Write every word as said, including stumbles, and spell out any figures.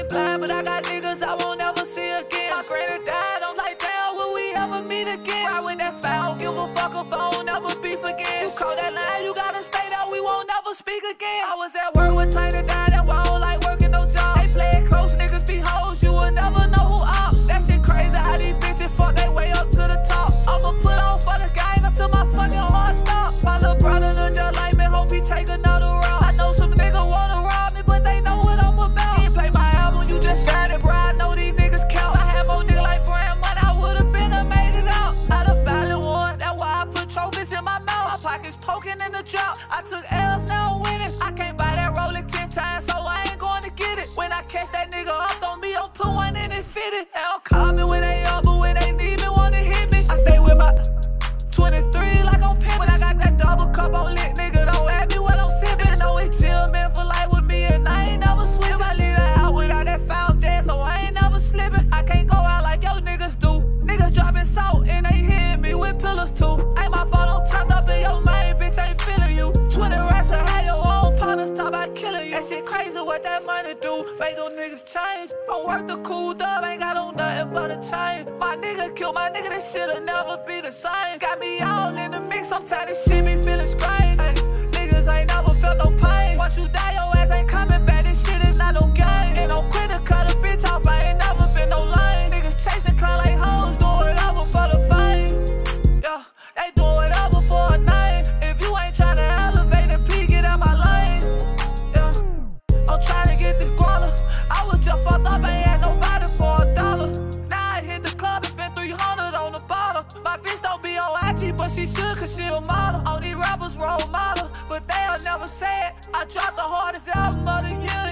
blind, but I got niggas I won't ever see again. My granny died, I'm like, damn, will we ever meet again? Ride with that foul, give a fuck if I won't ever beef again. You call that line, you gotta stay there, we won't never speak again. I was at work with trying to die, that's why I don't like working no job. They play it close, niggas be hoes, you will never know who ops. That shit crazy, how these bitches fuck they way up to the top. I'ma put on for the gang until my fucking heart stop. My little brother look just like me, hope he take another route. I know some niggas wanna rob me, but they know what I'm about. You play my album, you just shine it, bro. I know these niggas count. I had more niggas like brand money, I would've been and made it out. I done finally won, that's why I put trophies in my mouth. My pockets poking in the drought. I took L's, now I'm winning. I can't buy that Rolex ten times, so I ain't going to get it. When I catch that nigga up on me, I'll put one in and fit it. They don't call me when they up, but when they need me, wanna hit me. I stay with my twenty-three like I'm pimpin'. When I got that double cup on lit, nigga, don't ask me what I'm sippin'. Know it chill, man, for life with me, and I ain't never switch. I leave the house without that foul dad, so I ain't never slippin'. I can't go out like yo niggas do. Niggas dropping salt, and they hitting me with pillars too. Ain't my fault, I'm turned up in your mind, bitch, ain't feeling you. twenty racks to have your own partners, talk about killing you. That shit crazy what that money do, make those niggas change. I'm worth the cool dub, ain't got on nothing but a chain. My nigga killed my nigga, this shit'll never be the same. Got me all in the mix, sometimes this shit be feeling strange. Ay, niggas ain't never felt no pain. Once you die, your ass ain't coming back, this shit is not no game. And don't quit to cut a bitch off, I ain't never been no lame. Niggas chasing clown like hoes, doing whatever for the fame. Yeah, they doing whatever for a name. If you ain't tryna elevate, then please get out my lane. Yeah, I'm trying to get this guala. I was just fucked up, ain't had nobody for a dollar. Now I hit the club and spent three hundred on the bottle. My bitch don't be on I G, but she should, cause she a model. All these rappers role model, but they'll never say it. I dropped the hardest album of the year.